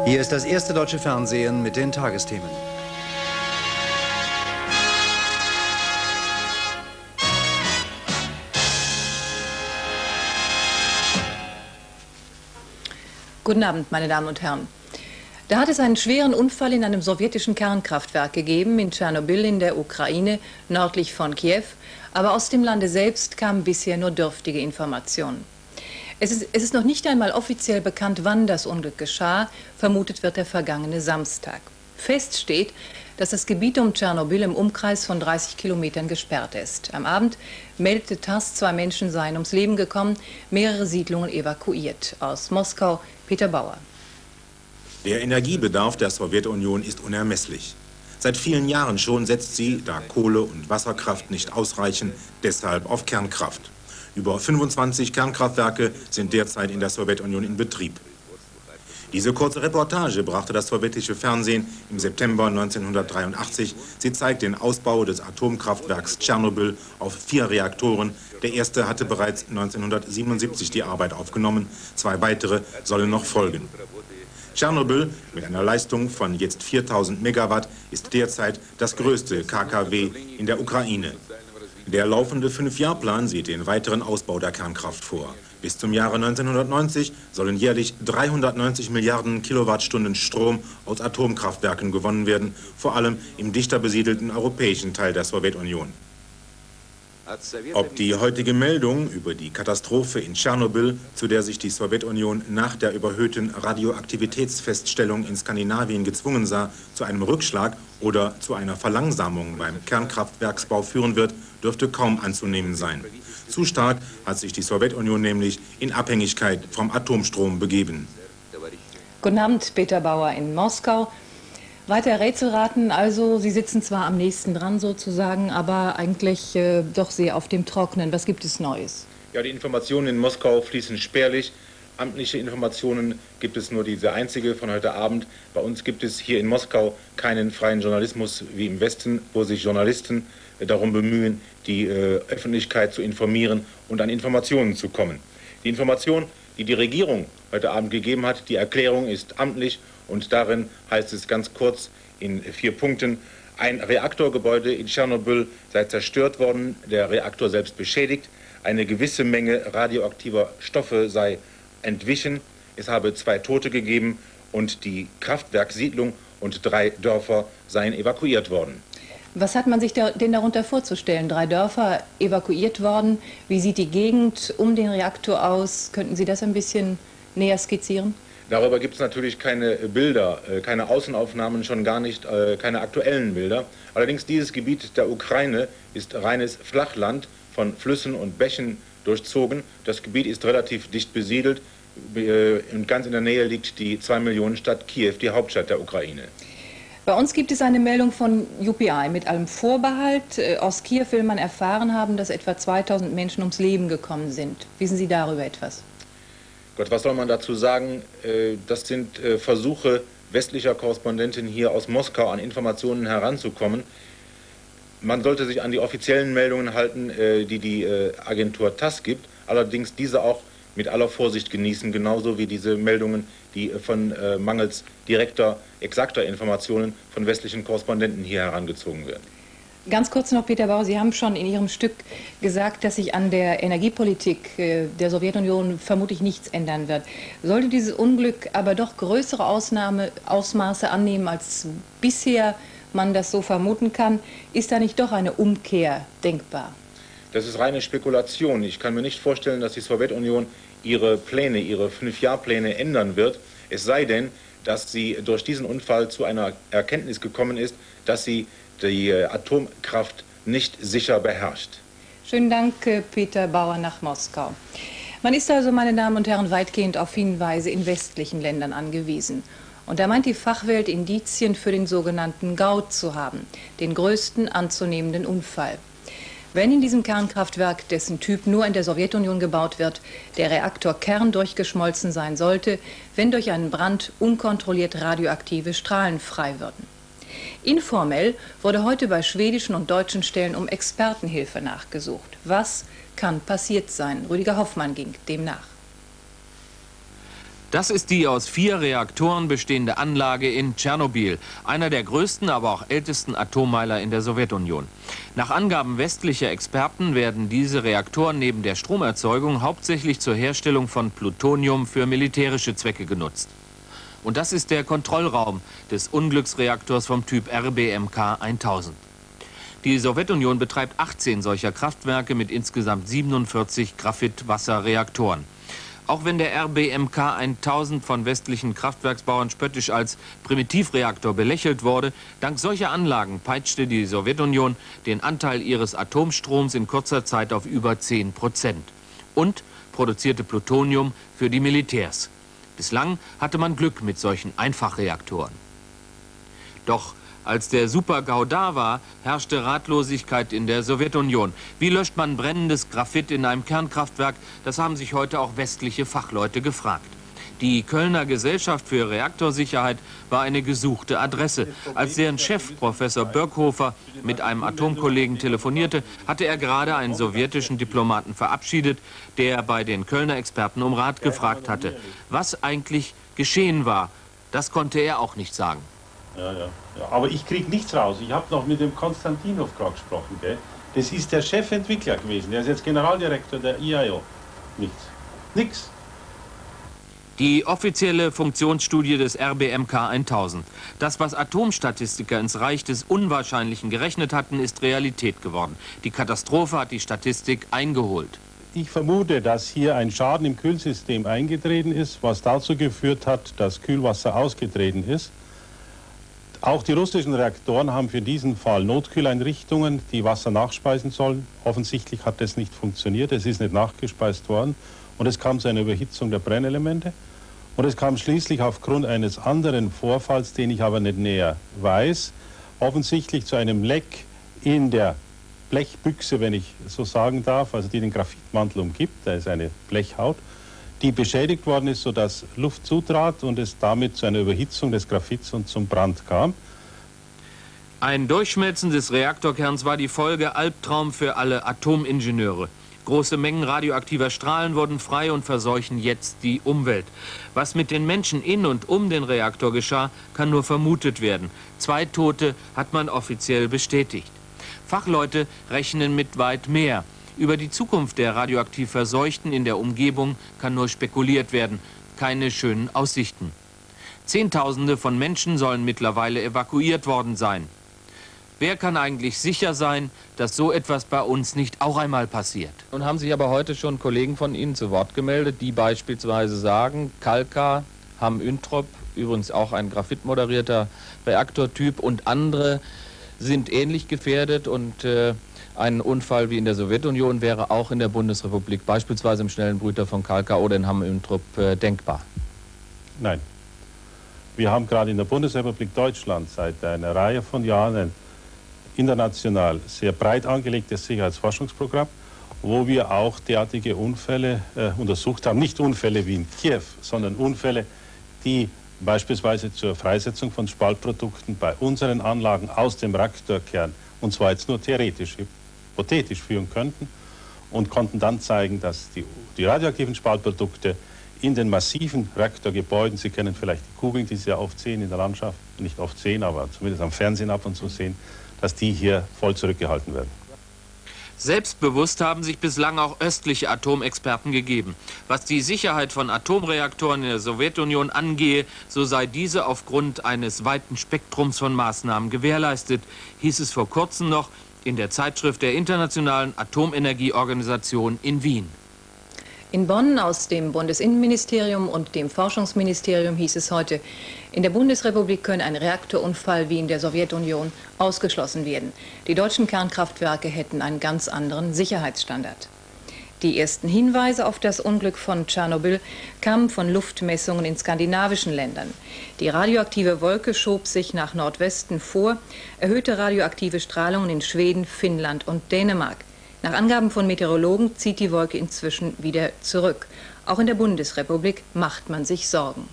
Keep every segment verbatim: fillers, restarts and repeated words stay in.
Hier ist das erste deutsche Fernsehen mit den Tagesthemen. Guten Abend, meine Damen und Herren. Da hat es einen schweren Unfall in einem sowjetischen Kernkraftwerk gegeben, in Tschernobyl in der Ukraine, nördlich von Kiew. Aber aus dem Lande selbst kamen bisher nur dürftige Informationen. Es ist, es ist noch nicht einmal offiziell bekannt, wann das Unglück geschah. Vermutet wird der vergangene Samstag. Fest steht, dass das Gebiet um Tschernobyl im Umkreis von dreißig Kilometern gesperrt ist. Am Abend meldete TASS, zwei Menschen seien ums Leben gekommen, mehrere Siedlungen evakuiert. Aus Moskau, Peter Bauer. Der Energiebedarf der Sowjetunion ist unermesslich. Seit vielen Jahren schon setzt sie, da Kohle- und Wasserkraft nicht ausreichen, deshalb auf Kernkraft. Über fünfundzwanzig Kernkraftwerke sind derzeit in der Sowjetunion in Betrieb. Diese kurze Reportage brachte das sowjetische Fernsehen im September neunzehnhundertdreiundachtzig. Sie zeigt den Ausbau des Atomkraftwerks Tschernobyl auf vier Reaktoren. Der erste hatte bereits neunzehnhundertsiebenundsiebzig die Arbeit aufgenommen. Zwei weitere sollen noch folgen. Tschernobyl mit einer Leistung von jetzt viertausend Megawatt ist derzeit das größte K K W in der Ukraine. Der laufende Fünfjahrplan sieht den weiteren Ausbau der Kernkraft vor. Bis zum Jahre neunzehnhundertneunzig sollen jährlich dreihundertneunzig Milliarden Kilowattstunden Strom aus Atomkraftwerken gewonnen werden, vor allem im dichter besiedelten europäischen Teil der Sowjetunion. Ob die heutige Meldung über die Katastrophe in Tschernobyl, zu der sich die Sowjetunion nach der überhöhten Radioaktivitätsfeststellung in Skandinavien gezwungen sah, zu einem Rückschlag oder zu einer Verlangsamung beim Kernkraftwerksbau führen wird, dürfte kaum anzunehmen sein. Zu stark hat sich die Sowjetunion nämlich in Abhängigkeit vom Atomstrom begeben. Guten Abend, Peter Bauer in Moskau. Weiter Rätselraten, also Sie sitzen zwar am nächsten dran sozusagen, aber eigentlich äh, doch sehr auf dem Trockenen. Was gibt es Neues? Ja, die Informationen in Moskau fließen spärlich. Amtliche Informationen gibt es nur diese einzige von heute Abend. Bei uns gibt es hier in Moskau keinen freien Journalismus wie im Westen, wo sich Journalisten äh, darum bemühen, die äh, Öffentlichkeit zu informieren und an Informationen zu kommen. Die Information, die die Regierung heute Abend gegeben hat, die Erklärung ist amtlich. Und darin heißt es ganz kurz in vier Punkten: Ein Reaktorgebäude in Tschernobyl sei zerstört worden, der Reaktor selbst beschädigt, eine gewisse Menge radioaktiver Stoffe sei entwichen, es habe zwei Tote gegeben und die Kraftwerkssiedlung und drei Dörfer seien evakuiert worden. Was hat man sich da, denn darunter vorzustellen? Drei Dörfer evakuiert worden. Wie sieht die Gegend um den Reaktor aus? Könnten Sie das ein bisschen näher skizzieren? Darüber gibt es natürlich keine Bilder, keine Außenaufnahmen, schon gar nicht keine aktuellen Bilder. Allerdings dieses Gebiet der Ukraine ist reines Flachland, von Flüssen und Bächen durchzogen. Das Gebiet ist relativ dicht besiedelt und ganz in der Nähe liegt die zwei Millionen Stadt Kiew, die Hauptstadt der Ukraine. Bei uns gibt es eine Meldung von U P I mit allem Vorbehalt. Aus Kiew will man erfahren haben, dass etwa zweitausend Menschen ums Leben gekommen sind. Wissen Sie darüber etwas? Gott, was soll man dazu sagen? Das sind Versuche westlicher Korrespondenten hier aus Moskau an Informationen heranzukommen. Man sollte sich an die offiziellen Meldungen halten, die die Agentur TASS gibt, allerdings diese auch mit aller Vorsicht genießen, genauso wie diese Meldungen, die von mangels direkter, exakter Informationen von westlichen Korrespondenten hier herangezogen werden. Ganz kurz noch, Peter Bauer, Sie haben schon in Ihrem Stück gesagt, dass sich an der Energiepolitik äh, der Sowjetunion vermutlich nichts ändern wird. Sollte dieses Unglück aber doch größere Ausnahme, Ausmaße annehmen, als bisher man das so vermuten kann, ist da nicht doch eine Umkehr denkbar? Das ist reine Spekulation. Ich kann mir nicht vorstellen, dass die Sowjetunion ihre Pläne, ihre Fünfjahrpläne ändern wird. Es sei denn, dass sie durch diesen Unfall zu einer Erkenntnis gekommen ist, dass sie die Atomkraft nicht sicher beherrscht. Schönen Dank, Peter Bauer nach Moskau. Man ist also, meine Damen und Herren, weitgehend auf Hinweise in westlichen Ländern angewiesen. Und da meint die Fachwelt Indizien für den sogenannten Gaut zu haben, den größten anzunehmenden Unfall. Wenn in diesem Kernkraftwerk, dessen Typ nur in der Sowjetunion gebaut wird, der Reaktor kerndurchgeschmolzen sein sollte, wenn durch einen Brand unkontrolliert radioaktive Strahlen frei würden. Informell wurde heute bei schwedischen und deutschen Stellen um Expertenhilfe nachgesucht. Was kann passiert sein? Rüdiger Hoffmann ging dem nach. Das ist die aus vier Reaktoren bestehende Anlage in Tschernobyl, einer der größten, aber auch ältesten Atommeiler in der Sowjetunion. Nach Angaben westlicher Experten werden diese Reaktoren neben der Stromerzeugung hauptsächlich zur Herstellung von Plutonium für militärische Zwecke genutzt. Und das ist der Kontrollraum des Unglücksreaktors vom Typ R B M K tausend. Die Sowjetunion betreibt achtzehn solcher Kraftwerke mit insgesamt siebenundvierzig Graphitwasserreaktoren. Auch wenn der R B M K tausend von westlichen Kraftwerksbauern spöttisch als Primitivreaktor belächelt wurde, dank solcher Anlagen peitschte die Sowjetunion den Anteil ihres Atomstroms in kurzer Zeit auf über zehn Prozent und produzierte Plutonium für die Militärs. Bislang hatte man Glück mit solchen Einfachreaktoren. Doch als der Super-GAU da war, herrschte Ratlosigkeit in der Sowjetunion. Wie löscht man brennendes Graphit in einem Kernkraftwerk? Das haben sich heute auch westliche Fachleute gefragt. Die Kölner Gesellschaft für Reaktorsicherheit war eine gesuchte Adresse. Als deren Chef, Professor Birkhofer, mit einem Atomkollegen telefonierte, hatte er gerade einen sowjetischen Diplomaten verabschiedet, der bei den Kölner Experten um Rat gefragt hatte. Was eigentlich geschehen war, das konnte er auch nicht sagen. Ja, ja, ja. Aber ich kriege nichts raus. Ich habe noch mit dem Konstantinov gerade gesprochen. Gell? Das ist der Chefentwickler gewesen. Der ist jetzt Generaldirektor der I A O. Nichts. Nix. Die offizielle Funktionsstudie des R B M K tausend. Das, was Atomstatistiker ins Reich des Unwahrscheinlichen gerechnet hatten, ist Realität geworden. Die Katastrophe hat die Statistik eingeholt. Ich vermute, dass hier ein Schaden im Kühlsystem eingetreten ist, was dazu geführt hat, dass Kühlwasser ausgetreten ist. Auch die russischen Reaktoren haben für diesen Fall Notkühleinrichtungen, die Wasser nachspeisen sollen. Offensichtlich hat das nicht funktioniert, es ist nicht nachgespeist worden und es kam zu einer Überhitzung der Brennelemente. Und es kam schließlich aufgrund eines anderen Vorfalls, den ich aber nicht näher weiß, offensichtlich zu einem Leck in der Blechbüchse, wenn ich so sagen darf, also die den Graphitmantel umgibt, da ist eine Blechhaut, die beschädigt worden ist, sodass Luft zutrat und es damit zu einer Überhitzung des Graphits und zum Brand kam. Ein Durchschmelzen des Reaktorkerns war die Folge, Albtraum für alle Atomingenieure. Große Mengen radioaktiver Strahlen wurden frei und verseuchen jetzt die Umwelt. Was mit den Menschen in und um den Reaktor geschah, kann nur vermutet werden. Zwei Tote hat man offiziell bestätigt. Fachleute rechnen mit weit mehr. Über die Zukunft der radioaktiv Verseuchten in der Umgebung kann nur spekuliert werden. Keine schönen Aussichten. Zehntausende von Menschen sollen mittlerweile evakuiert worden sein. Wer kann eigentlich sicher sein, dass so etwas bei uns nicht auch einmal passiert? Nun haben sich aber heute schon Kollegen von Ihnen zu Wort gemeldet, die beispielsweise sagen, Kalka, Hamm-Üntrop, übrigens auch ein graphitmoderierter Reaktortyp und andere sind ähnlich gefährdet und äh, ein Unfall wie in der Sowjetunion wäre auch in der Bundesrepublik, beispielsweise im Schnellenbrüter von Kalka oder in Hamm-Üntrop, äh, denkbar. Nein. Wir haben gerade in der Bundesrepublik Deutschland seit einer Reihe von Jahren ein international sehr breit angelegtes Sicherheitsforschungsprogramm, wo wir auch derartige Unfälle äh, untersucht haben. Nicht Unfälle wie in Kiew, sondern Unfälle, die beispielsweise zur Freisetzung von Spaltprodukten bei unseren Anlagen aus dem Reaktorkern, und zwar jetzt nur theoretisch, hypothetisch führen könnten und konnten dann zeigen, dass die, die radioaktiven Spaltprodukte in den massiven Reaktorgebäuden, Sie kennen vielleicht die Kugeln, die Sie ja oft sehen in der Landschaft, nicht oft sehen, aber zumindest am Fernsehen ab und zu sehen, dass die hier voll zurückgehalten werden. Selbstbewusst haben sich bislang auch östliche Atomexperten gegeben. Was die Sicherheit von Atomreaktoren in der Sowjetunion angehe, so sei diese aufgrund eines weiten Spektrums von Maßnahmen gewährleistet, hieß es vor kurzem noch in der Zeitschrift der Internationalen Atomenergieorganisation in Wien. In Bonn aus dem Bundesinnenministerium und dem Forschungsministerium hieß es heute, in der Bundesrepublik könne ein Reaktorunfall wie in der Sowjetunion ausgeschlossen werden. Die deutschen Kernkraftwerke hätten einen ganz anderen Sicherheitsstandard. Die ersten Hinweise auf das Unglück von Tschernobyl kamen von Luftmessungen in skandinavischen Ländern. Die radioaktive Wolke schob sich nach Nordwesten vor, erhöhte radioaktive Strahlungen in Schweden, Finnland und Dänemark. Nach Angaben von Meteorologen zieht die Wolke inzwischen wieder zurück. Auch in der Bundesrepublik macht man sich Sorgen.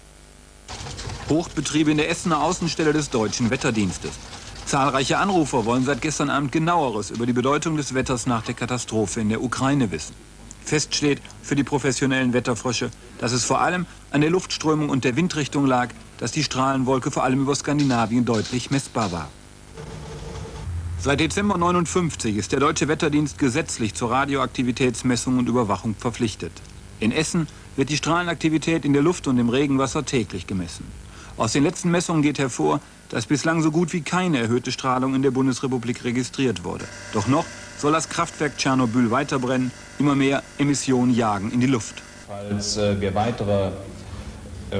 Hochbetriebe in der Essener Außenstelle des Deutschen Wetterdienstes. Zahlreiche Anrufer wollen seit gestern Abend Genaueres über die Bedeutung des Wetters nach der Katastrophe in der Ukraine wissen. Fest steht für die professionellen Wetterfrösche, dass es vor allem an der Luftströmung und der Windrichtung lag, dass die Strahlenwolke vor allem über Skandinavien deutlich messbar war. Seit Dezember neunundfünfzig ist der Deutsche Wetterdienst gesetzlich zur Radioaktivitätsmessung und Überwachung verpflichtet. In Essen wird die Strahlenaktivität in der Luft und im Regenwasser täglich gemessen. Aus den letzten Messungen geht hervor, dass bislang so gut wie keine erhöhte Strahlung in der Bundesrepublik registriert wurde. Doch noch soll das Kraftwerk Tschernobyl weiterbrennen, immer mehr Emissionen jagen in die Luft. Falls äh, wir weitere äh,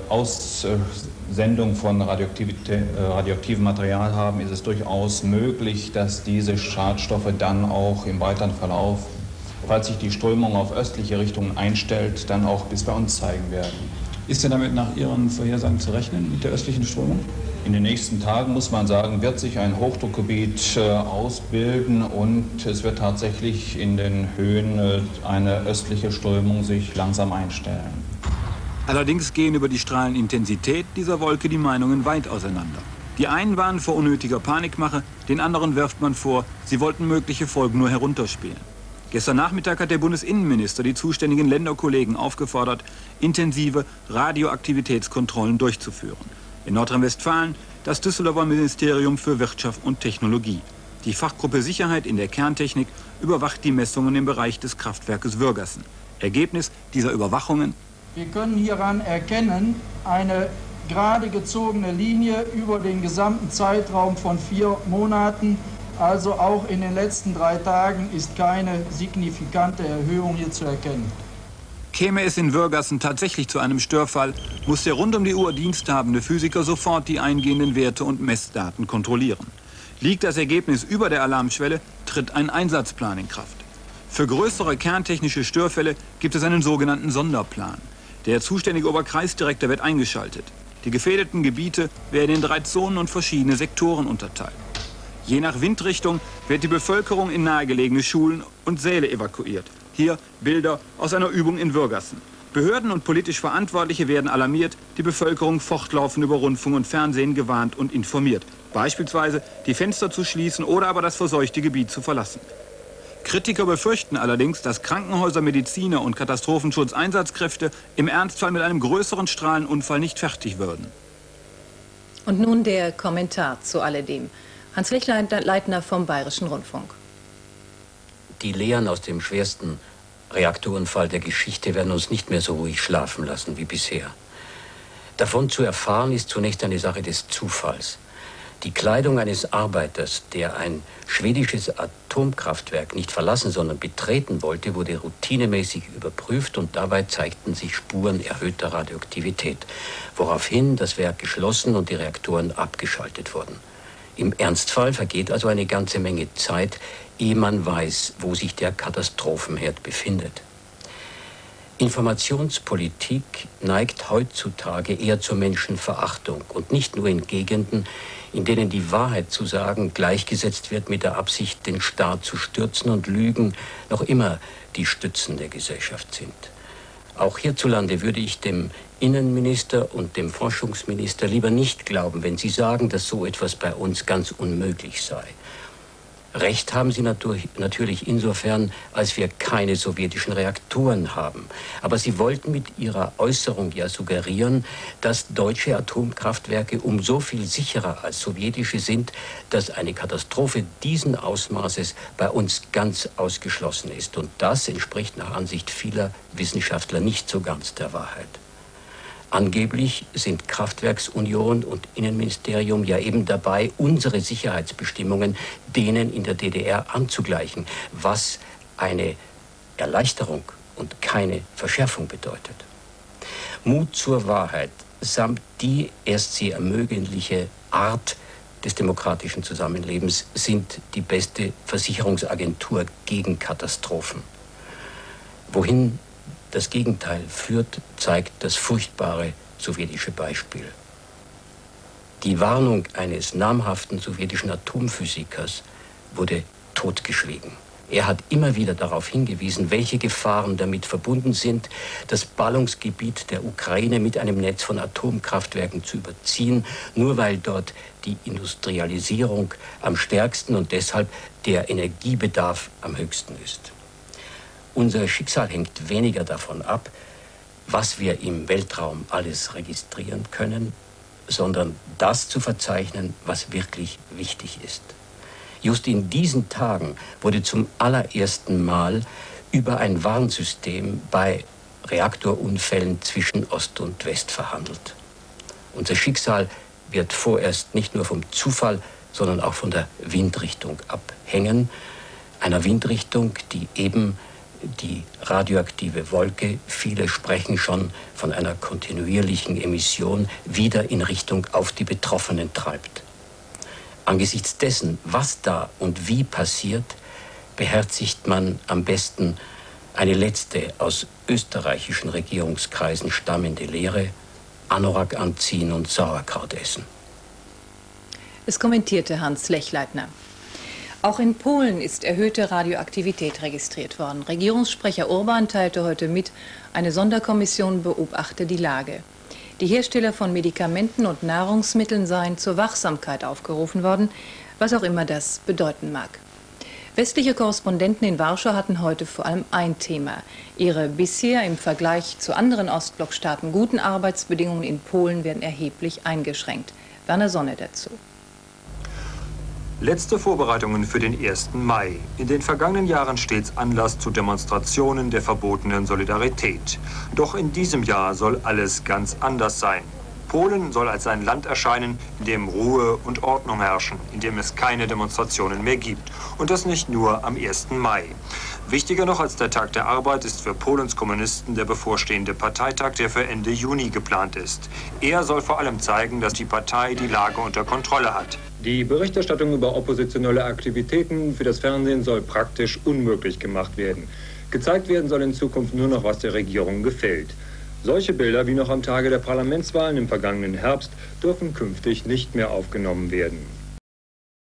Aussendung von Radioaktivität, äh, radioaktivem Material haben, ist es durchaus möglich, dass diese Schadstoffe dann auch im weiteren Verlauf, falls sich die Strömung auf östliche Richtungen einstellt, dann auch bis bei uns zeigen werden. Ist denn damit nach Ihren Vorhersagen zu rechnen mit der östlichen Strömung? In den nächsten Tagen, muss man sagen, wird sich ein Hochdruckgebiet äh, ausbilden und es wird tatsächlich in den Höhen äh, eine östliche Strömung sich langsam einstellen. Allerdings gehen über die Strahlenintensität dieser Wolke die Meinungen weit auseinander. Die einen warnen vor unnötiger Panikmache, den anderen wirft man vor, sie wollten mögliche Folgen nur herunterspielen. Gestern Nachmittag hat der Bundesinnenminister die zuständigen Länderkollegen aufgefordert, intensive Radioaktivitätskontrollen durchzuführen. In Nordrhein-Westfalen das Düsseldorfer Ministerium für Wirtschaft und Technologie. Die Fachgruppe Sicherheit in der Kerntechnik überwacht die Messungen im Bereich des Kraftwerkes Würgassen. Ergebnis dieser Überwachungen: Wir können hieran erkennen, eine gerade gezogene Linie über den gesamten Zeitraum von vier Monaten. Also auch in den letzten drei Tagen ist keine signifikante Erhöhung hier zu erkennen. Käme es in Würgassen tatsächlich zu einem Störfall, muss der rund um die Uhr diensthabende Physiker sofort die eingehenden Werte und Messdaten kontrollieren. Liegt das Ergebnis über der Alarmschwelle, tritt ein Einsatzplan in Kraft. Für größere kerntechnische Störfälle gibt es einen sogenannten Sonderplan. Der zuständige Oberkreisdirektor wird eingeschaltet. Die gefährdeten Gebiete werden in drei Zonen und verschiedene Sektoren unterteilt. Je nach Windrichtung wird die Bevölkerung in nahegelegene Schulen und Säle evakuiert. Hier Bilder aus einer Übung in Würgassen. Behörden und politisch Verantwortliche werden alarmiert, die Bevölkerung fortlaufend über Rundfunk und Fernsehen gewarnt und informiert. Beispielsweise die Fenster zu schließen oder aber das verseuchte Gebiet zu verlassen. Kritiker befürchten allerdings, dass Krankenhäuser, Mediziner und Katastrophenschutzeinsatzkräfte im Ernstfall mit einem größeren Strahlenunfall nicht fertig würden. Und nun der Kommentar zu alledem. Hans Lechleitner vom Bayerischen Rundfunk. Die Lehren aus dem schwersten Reaktorunfall der Geschichte werden uns nicht mehr so ruhig schlafen lassen wie bisher. Davon zu erfahren ist zunächst eine Sache des Zufalls. Die Kleidung eines Arbeiters, der ein schwedisches Atomkraftwerk nicht verlassen, sondern betreten wollte, wurde routinemäßig überprüft und dabei zeigten sich Spuren erhöhter Radioaktivität, woraufhin das Werk geschlossen und die Reaktoren abgeschaltet wurden. Im Ernstfall vergeht also eine ganze Menge Zeit, ehe man weiß, wo sich der Katastrophenherd befindet. Informationspolitik neigt heutzutage eher zur Menschenverachtung und nicht nur in Gegenden, in denen die Wahrheit zu sagen gleichgesetzt wird mit der Absicht, den Staat zu stürzen und Lügen noch immer die Stützen der Gesellschaft sind. Auch hierzulande würde ich dem Innenminister und dem Forschungsminister lieber nicht glauben, wenn sie sagen, dass so etwas bei uns ganz unmöglich sei. Recht haben sie natürlich insofern, als wir keine sowjetischen Reaktoren haben. Aber sie wollten mit ihrer Äußerung ja suggerieren, dass deutsche Atomkraftwerke um so viel sicherer als sowjetische sind, dass eine Katastrophe diesen Ausmaßes bei uns ganz ausgeschlossen ist. Und das entspricht nach Ansicht vieler Wissenschaftler nicht so ganz der Wahrheit. Angeblich sind Kraftwerksunion und Innenministerium ja eben dabei, unsere Sicherheitsbestimmungen denen in der D D R anzugleichen, was eine Erleichterung und keine Verschärfung bedeutet. Mut zur Wahrheit samt die erst sie ermögliche Art des demokratischen Zusammenlebens sind die beste Versicherungsagentur gegen Katastrophen. Wohin das Gegenteil führt, zeigt das furchtbare sowjetische Beispiel. Die Warnung eines namhaften sowjetischen Atomphysikers wurde totgeschwiegen. Er hat immer wieder darauf hingewiesen, welche Gefahren damit verbunden sind, das Ballungsgebiet der Ukraine mit einem Netz von Atomkraftwerken zu überziehen, nur weil dort die Industrialisierung am stärksten und deshalb der Energiebedarf am höchsten ist. Unser Schicksal hängt weniger davon ab, was wir im Weltraum alles registrieren können, sondern das zu verzeichnen, was wirklich wichtig ist. Just in diesen Tagen wurde zum allerersten Mal über ein Warnsystem bei Reaktorunfällen zwischen Ost und West verhandelt. Unser Schicksal wird vorerst nicht nur vom Zufall, sondern auch von der Windrichtung abhängen. Einer Windrichtung, die eben die radioaktive Wolke, viele sprechen schon von einer kontinuierlichen Emission, wieder in Richtung auf die Betroffenen treibt. Angesichts dessen, was da und wie passiert, beherzigt man am besten eine letzte aus österreichischen Regierungskreisen stammende Lehre: Anorak anziehen und Sauerkraut essen. Es kommentierte Hans Lechleitner. Auch in Polen ist erhöhte Radioaktivität registriert worden. Regierungssprecher Urban teilte heute mit, eine Sonderkommission beobachte die Lage. Die Hersteller von Medikamenten und Nahrungsmitteln seien zur Wachsamkeit aufgerufen worden, was auch immer das bedeuten mag. Westliche Korrespondenten in Warschau hatten heute vor allem ein Thema: ihre bisher im Vergleich zu anderen Ostblockstaaten guten Arbeitsbedingungen in Polen werden erheblich eingeschränkt. Werner Sonne dazu. Letzte Vorbereitungen für den ersten Mai. In den vergangenen Jahren stets Anlass zu Demonstrationen der verbotenen Solidarität. Doch in diesem Jahr soll alles ganz anders sein. Polen soll als ein Land erscheinen, in dem Ruhe und Ordnung herrschen, in dem es keine Demonstrationen mehr gibt. Und das nicht nur am ersten Mai. Wichtiger noch als der Tag der Arbeit ist für Polens Kommunisten der bevorstehende Parteitag, der für Ende Juni geplant ist. Er soll vor allem zeigen, dass die Partei die Lage unter Kontrolle hat. Die Berichterstattung über oppositionelle Aktivitäten für das Fernsehen soll praktisch unmöglich gemacht werden. Gezeigt werden soll in Zukunft nur noch, was der Regierung gefällt. Solche Bilder wie noch am Tage der Parlamentswahlen im vergangenen Herbst dürfen künftig nicht mehr aufgenommen werden.